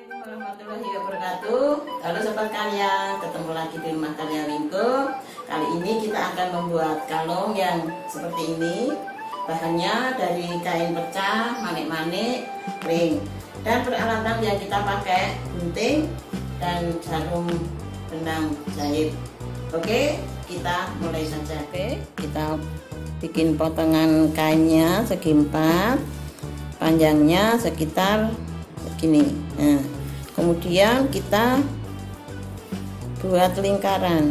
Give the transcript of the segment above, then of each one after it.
Assalamualaikum warahmatullahi wabarakatuh. Halo sobat karya, ketemu lagi di rumah karya Ringko. Kali ini kita akan membuat kalung yang seperti ini. Bahannya dari kain perca, manik-manik, ring. Dan peralatan yang kita pakai gunting dan jarum benang jahit. Oke, kita mulai saja. Oke, kita bikin potongan kainnya segi 4, panjangnya sekitar segini. Nah, kemudian kita buat lingkaran.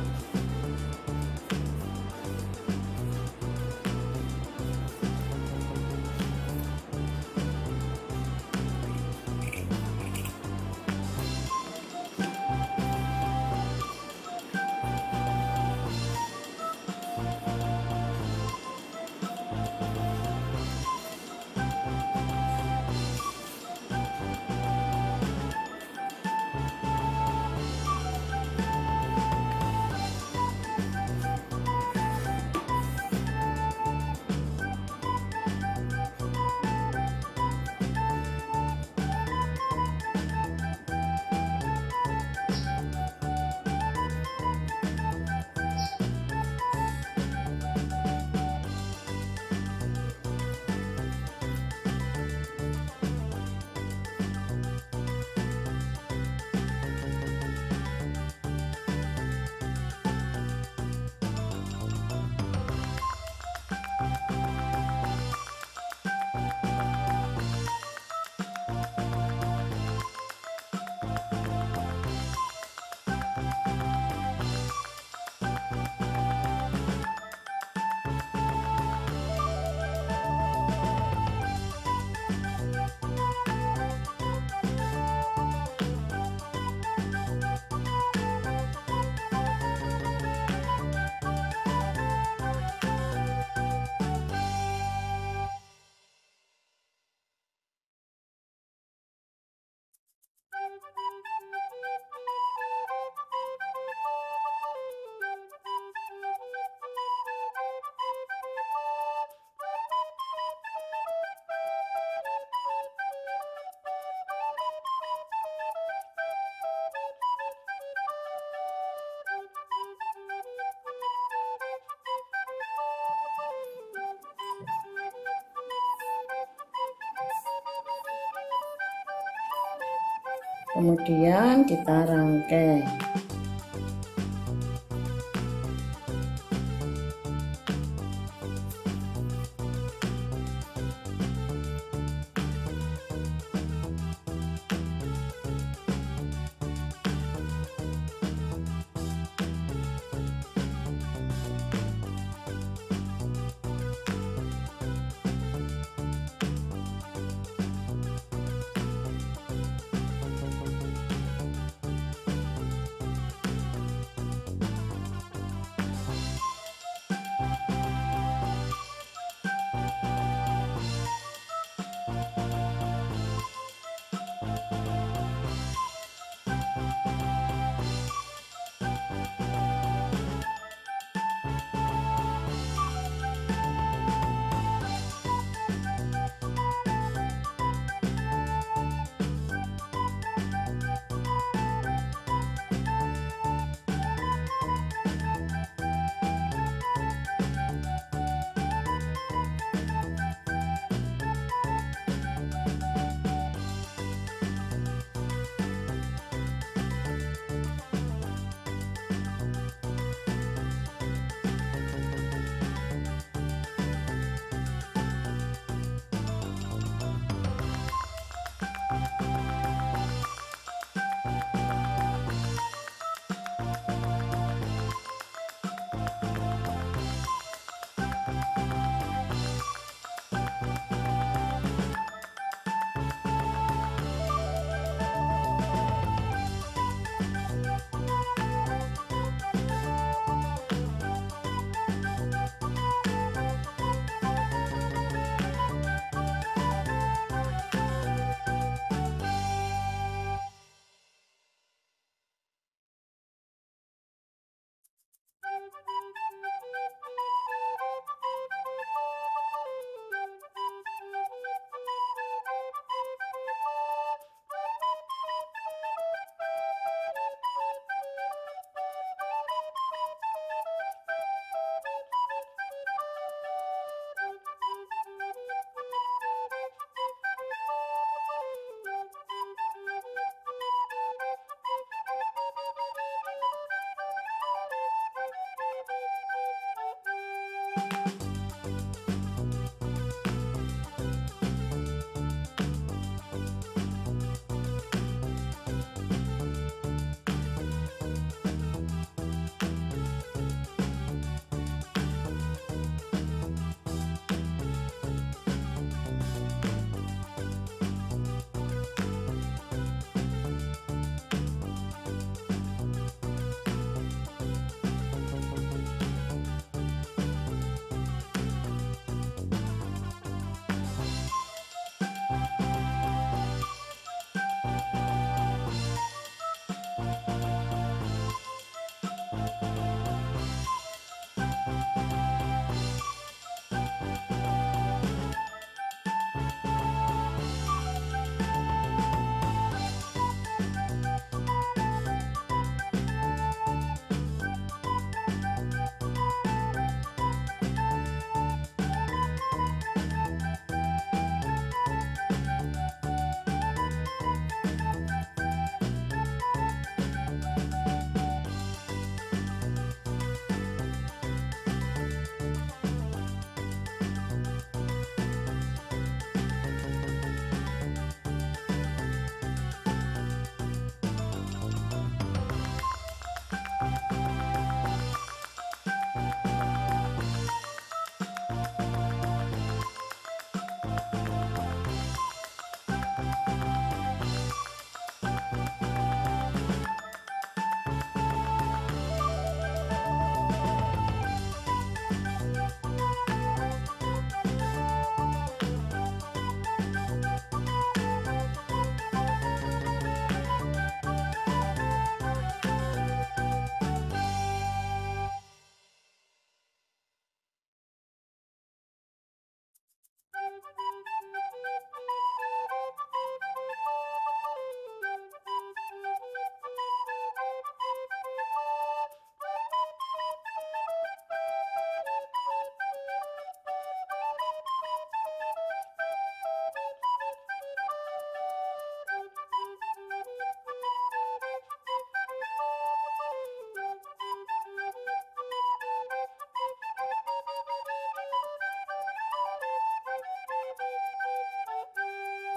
Kemudian kita rangkai.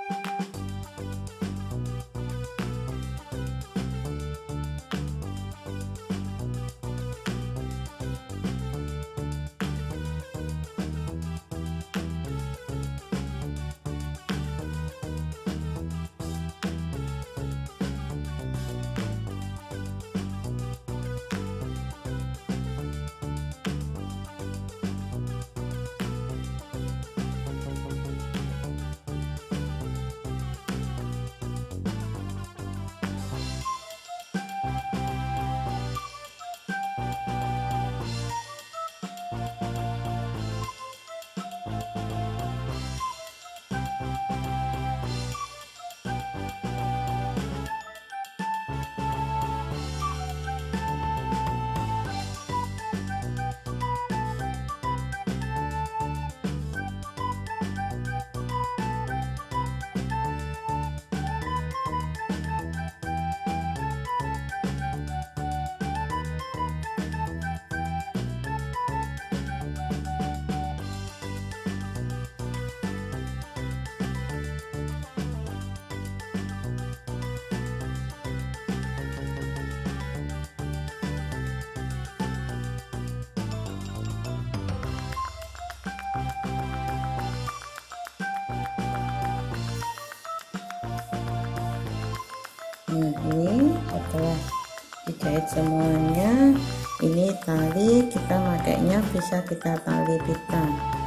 Nah, ini setelah dijahit semuanya, ini tali kita makainya bisa kita tali pita,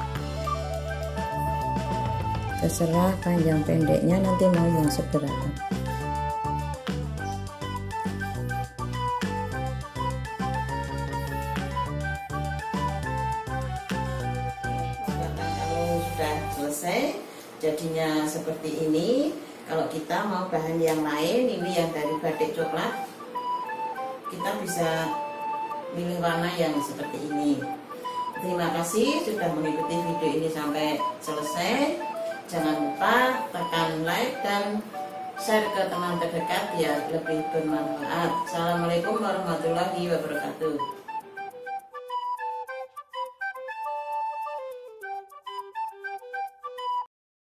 terserah panjang pendeknya nanti mau yang seberapa. Kalau sudah selesai jadinya seperti ini. Kalau kita mau bahan yang lain, ini yang dari batik coklat, kita bisa pilih warna yang seperti ini. Terima kasih sudah mengikuti video ini sampai selesai. Jangan lupa tekan like dan share ke teman terdekat biar lebih bermanfaat. Assalamualaikum warahmatullahi wabarakatuh.